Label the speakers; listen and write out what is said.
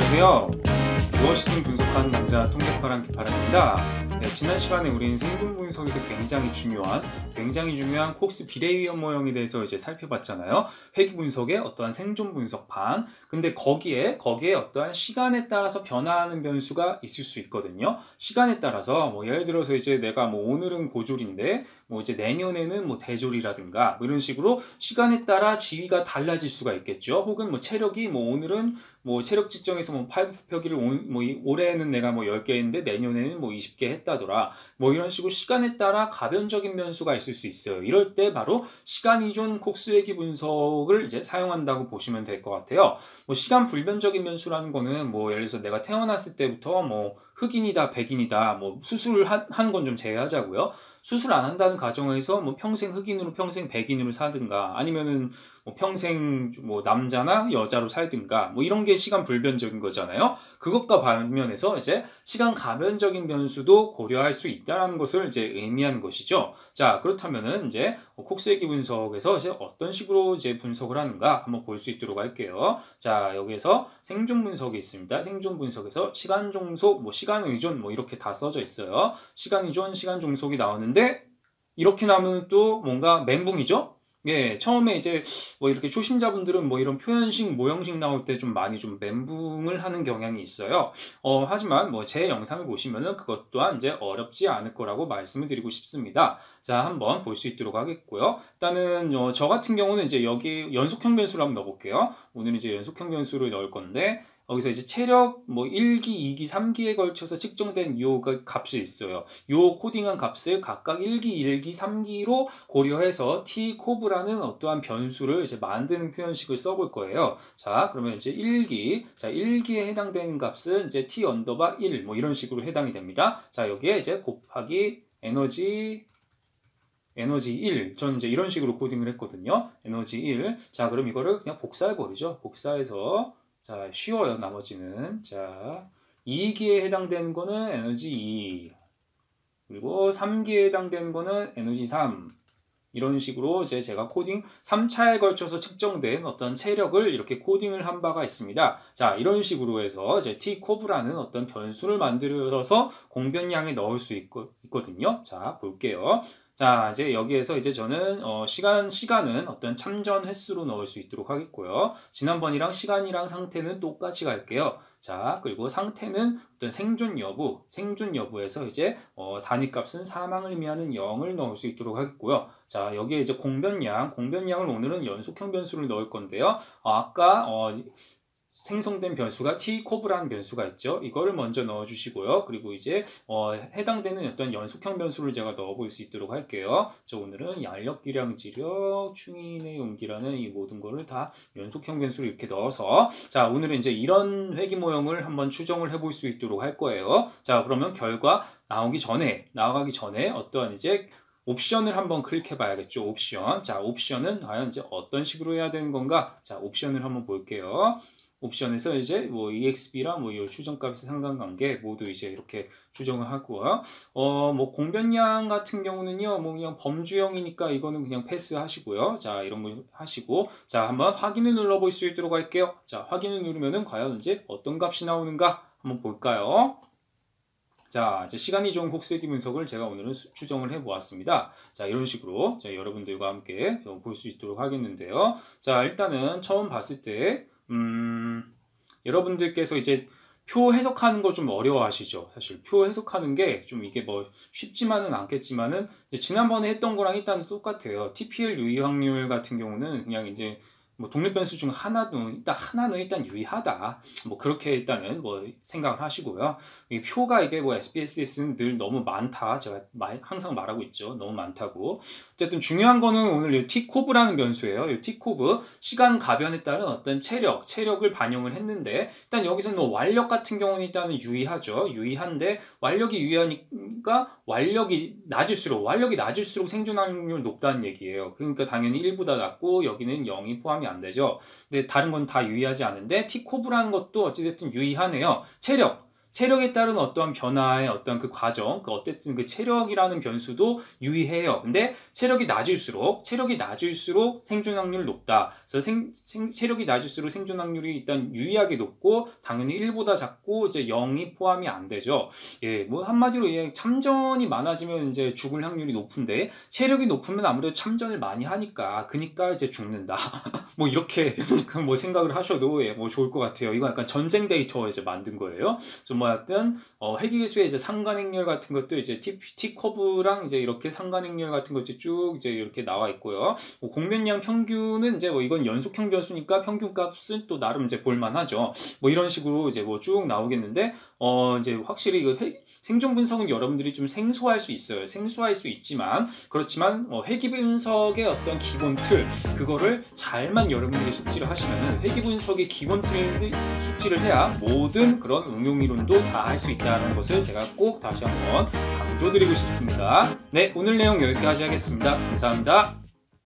Speaker 1: 안녕하세요. 무엇이든 분석하는 남자 통계파랑 기파랑입니다. 네, 지난 시간에 우리는 생존 분석에서 굉장히 중요한 콕스 비례위험 모형에 대해서 이제 살펴봤잖아요. 회귀 분석의 어떠한 생존 분석판. 근데 거기에 어떠한 시간에 따라서 변화하는 변수가 있을 수 있거든요. 시간에 따라서 뭐 예를 들어서 이제 내가 뭐 오늘은 고졸인데 뭐 이제 내년에는 뭐 대졸이라든가 뭐 이런 식으로 시간에 따라 지위가 달라질 수가 있겠죠. 혹은 뭐 체력이 뭐 오늘은 뭐 체력 측정에서 뭐 팔굽혀펴기를 올해는 내가 뭐 10개인데 내년에는 뭐 20개 했다더라. 뭐 이런 식으로 시간에 따라 가변적인 변수가 있을 수 있어요. 이럴 때 바로 시간 이존 콕스 회귀 분석을 이제 사용한다고 보시면 될 것 같아요. 뭐 시간 불변적인 변수라는 거는 뭐 예를 들어서 내가 태어났을 때부터 뭐 흑인이다, 백인이다, 뭐 수술한 건 좀 제외하자고요. 수술 안 한다는 가정에서 뭐 평생 흑인으로 평생 백인으로 사든가 아니면은 뭐 평생 뭐 남자나 여자로 살든가 뭐 이런 게 시간 불변적인 거잖아요. 그것과 반면에서 이제 시간 가변적인 변수도 고려할 수 있다는 것을 이제 의미하는 것이죠. 자, 그렇다면은 이제 콕스 회귀 분석에서 이제 어떤 식으로 이제 분석을 하는가 한번 볼 수 있도록 할게요. 자, 여기에서 생존 분석이 있습니다. 생존 분석에서 시간 종속, 뭐 시간 의존 뭐 이렇게 다 써져 있어요. 시간 의존, 시간 종속이 나오는데 이렇게 나오면 또 뭔가 멘붕이죠? 예, 처음에 이제 뭐 이렇게 초심자분들은 뭐 이런 표현식, 모형식 나올 때 좀 많이 좀 멘붕을 하는 경향이 있어요. 하지만 뭐 제 영상을 보시면은 그것 또한 이제 어렵지 않을 거라고 말씀을 드리고 싶습니다. 자, 한번 볼 수 있도록 하겠고요. 일단은 저 같은 경우는 이제 여기 연속형 변수를 한번 넣어볼게요. 오늘은 이제 연속형 변수를 넣을 건데 여기서 이제 체력 뭐 1기, 2기, 3기에 걸쳐서 측정된 요 값이 있어요. 요 코딩한 값을 각각 1기, 1기, 3기로 고려해서 tcob라는 어떠한 변수를 이제 만드는 표현식을 써볼 거예요. 자, 그러면 이제 1기, 자, 1기에 해당되는 값은 이제 t 언더바 1, 뭐 이런 식으로 해당이 됩니다. 자, 여기에 이제 곱하기 에너지 1. 저는 이제 이런 식으로 코딩을 했거든요. 에너지 1. 자, 그럼 이거를 그냥 복사해버리죠. 복사해서 자, 쉬워요, 나머지는. 자, 2기에 해당되는 거는 에너지 2. 그리고 3기에 해당되는 거는 에너지 3. 이런 식으로 이제 제가 코딩 3차에 걸쳐서 측정된 어떤 체력을 이렇게 코딩을 한 바가 있습니다. 자, 이런 식으로 해서 이제 tcob라는 어떤 변수를 만들어서 공변량에 넣을 수 있거든요. 자, 볼게요. 자, 이제 여기에서 이제 저는 시간은 어떤 참전 횟수로 넣을 수 있도록 하겠고요. 지난번이랑 시간이랑 상태는 똑같이 갈게요. 자, 그리고 상태는 어떤 생존 여부에서 이제 단위값은 사망을 의미하는 0을 넣을 수 있도록 하겠고요. 자, 여기에 이제 공변량을 오늘은 연속형 변수를 넣을 건데요. 아까 생성된 변수가 tcob라는 변수가 있죠. 이거를 먼저 넣어주시고요. 그리고 이제 해당되는 어떤 연속형 변수를 제가 넣어볼 수 있도록 할게요. 저 오늘은 양력, 기량, 지력, 충인의 용기라는 이 모든 거를 다 연속형 변수를 이렇게 넣어서 자, 오늘은 이제 이런 회귀 모형을 한번 추정을 해볼 수 있도록 할 거예요. 자, 그러면 결과 나가기 전에 어떠한 이제 옵션을 한번 클릭해 봐야겠죠. 옵션. 자, 옵션은 과연 이제 어떤 식으로 해야 되는 건가? 자, 옵션을 한번 볼게요. 옵션에서 이제 뭐 EXP랑 뭐 이 추정값의 상관관계 모두 이제 이렇게 추정을 하고요. 뭐 공변량 같은 경우는요, 뭐 그냥 범주형이니까 이거는 그냥 패스하시고요. 자, 이런 거 하시고, 자, 한번 확인을 눌러볼 수 있도록 할게요. 자, 확인을 누르면은 과연 이제 어떤 값이 나오는가 한번 볼까요? 자, 이제 시간이 좋은 콕스 회귀 분석을 제가 오늘은 추정을 해 보았습니다. 자, 이런 식으로 여러분들과 함께 볼 수 있도록 하겠는데요. 자, 일단은 처음 봤을 때 여러분들께서 이제 표 해석하는 거 좀 어려워하시죠. 사실 표 해석하는 게 좀 이게 뭐 쉽지만은 않겠지만은 지난번에 했던 거랑 일단 똑같아요. TPL 유의 확률 같은 경우는 그냥 이제 뭐 독립 변수 중 하나는 일단 유의하다. 뭐 그렇게 일단은 뭐 생각을 하시고요. 이 표가 이게 뭐 SPSS는 늘 너무 많다. 제가 항상 말하고 있죠. 너무 많다고. 어쨌든 중요한 거는 오늘 이 tcob라는 변수예요. 이 tcob 시간 가변에 따른 어떤 체력을 반영을 했는데 일단 여기서는 뭐 완력 같은 경우는 일단은 유의하죠. 유의한데 완력이 유의하니까 완력이 낮을수록 생존 확률 높다는 얘기예요. 그러니까 당연히 1보다 낮고 여기는 0이 포함이 안 되죠. 근데 다른 건 다 유의하지 않은데 tcob라는 것도 어찌됐든 유의하네요. 체력에 따른 어떠한 변화의 어떤 그 과정, 그 어쨌든 그 체력이라는 변수도 유의해요. 근데 체력이 낮을수록 생존 확률이 높다. 그래서 체력이 낮을수록 생존 확률이 일단 유의하게 높고 당연히 1보다 작고 이제 0이 포함이 안 되죠. 예, 뭐 한마디로 예, 참전이 많아지면 이제 죽을 확률이 높은데 체력이 높으면 아무래도 참전을 많이 하니까 그니까 이제 죽는다. 뭐 이렇게 뭐 생각을 하셔도 예, 뭐 좋을 것 같아요. 이거 약간 전쟁 데이터 이제 만든 거예요. 좀 뭐 하여튼 회귀계수의 이제 상관행렬 같은 것들 이제 T 커브랑 이제 이렇게 상관행렬 같은 것이 쭉 이제 이렇게 나와 있고요. 뭐 공면량 평균은 이제 뭐 이건 연속형 변수니까 평균 값은 또 나름 이제 볼만하죠. 뭐 이런 식으로 이제 뭐 쭉 나오겠는데 이제 확실히 이거 생존 분석은 여러분들이 좀 생소할 수 있어요. 생소할 수 있지만 그렇지만 회귀 분석의 어떤 기본 틀 그거를 잘만 여러분들이 숙지를 하시면은 회귀 분석의 기본 틀 숙지를 해야 모든 그런 응용 이론도 다 할 수 있다는 것을 제가 꼭 다시 한번 강조드리고 싶습니다. 네, 오늘 내용 여기까지 하겠습니다. 감사합니다.